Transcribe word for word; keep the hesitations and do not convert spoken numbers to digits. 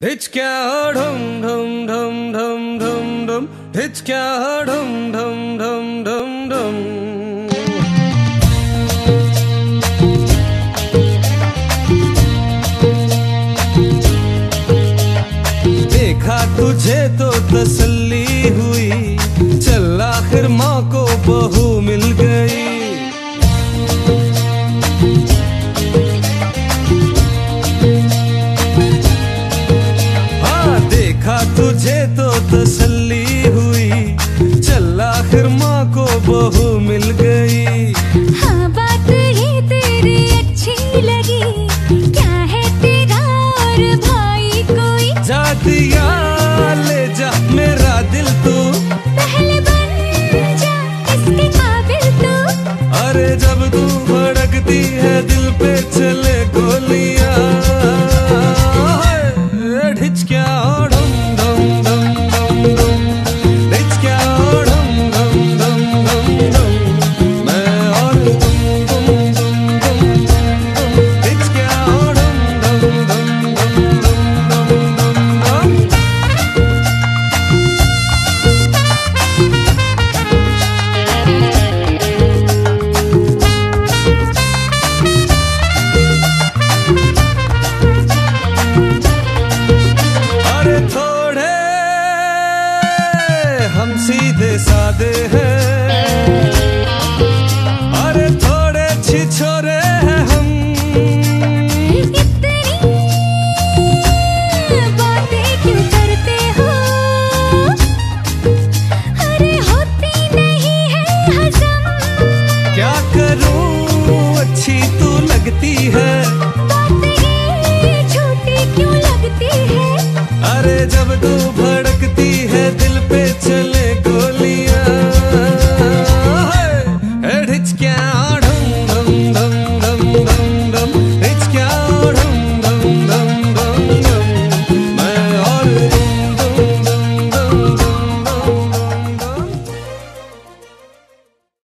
हिचक्या ढम ढम ढम ढम ढम ढम हिचक्या ढम ढम ढम ढम ढम। देखा तुझे तो तसल्ली हुई, चल आखिर माँ को बहू मिल गई। तुझे तो तसल्ली हुई, चल आखिर माँ को बहू मिल गई। हाँ बात ही तेरी अच्छी लगी, क्या है तेरा और भाई कोई? जा दिया ले जा मेरा दिल तू, पहले बन जा इसके काबिल तू। अरे जब तू भड़कती है दिल पे चले गोलियां। हिचक्या हम सीधे सादे हैं, अरे थोड़े छिछोरे हैं हम। इतनी बातें क्यों करते हो, अरे होती नहीं है हजम। क्या करूं अच्छी तू लगती है, बातें छोटी क्यों लगती है। अरे जब तू